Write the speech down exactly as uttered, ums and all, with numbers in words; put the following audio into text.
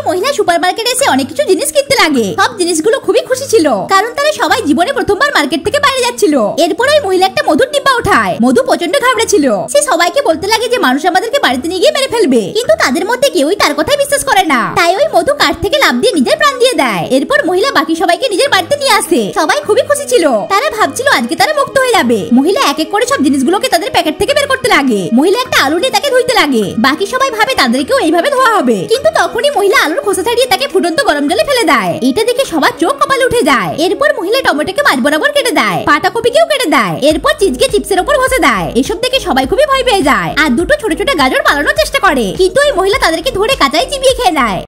মহিলা সুপারমার্কেটে এসে অনেক কিছু জিনিস কিনতে লাগে। সব জিনিসগুলো খুবই খুশি ছিল, কারণ তারা সবাই জীবনে প্রথমবার মার্কেট থেকে বাইরে যাচ্ছিল। এরপর ওই মহিলা একটা মধুর ডিব্বা ওঠায়। মধু প্রচন্ড ঘাবড়ে ছিল। সে সবাইকে বলতে লাগে যে মানুষ আমাদেরকে বাড়িতে নিয়ে গিয়ে মেরে ফেলবে, কিন্তু তাদের মধ্যে কেউই তার কথায় বিশ্বাস করে না। তাই ওই মধু কাঠ থেকে লাফ দিয়ে নিজের প্রাণ দিয়ে দেয়। এরপর মহিলা বাকি সবাইকে নিজের বাড়িতে নিয়ে আসে। সবাই খুবই খুশি ছিল। তারা ভাবছিল আজকে তারা মুক্ত হয়ে যাবে। মহিলা এক এক করে সব জিনিসগুলোকে তাদের প্যাকেট থেকে বের করতে লাগে। মহিলা একটা আলু নিয়ে তাকে ধুইতে লাগে। বাকি সবাই ভাবে তাদেরকেও এইভাবে ধোয়া হবে, কিন্তু তখনই মহিলা আলুর খোসা ছাড়িয়ে তাকে ফুটন্ত গরম জলে ফেলে দেয়। এটা দেখে সবার চোখ কপালে উঠে যায়। এরপর মহিলা টমেটোকে মাঝ বরাবর কেটে দেয়, পাতাকপিকেও কেটে দেয়। এরপর চিজকে চিপসের উপর বসে দেয়। এসব দেখে সবাই খুবই ভয় পেয়ে যায় আর দুটো ছোট ছোট গাজর পালানোর চেষ্টা করে, কিন্তু ওই মহিলা তাদেরকে ধরে কাঁচাই চিবিয়ে খেয়ে নেয়।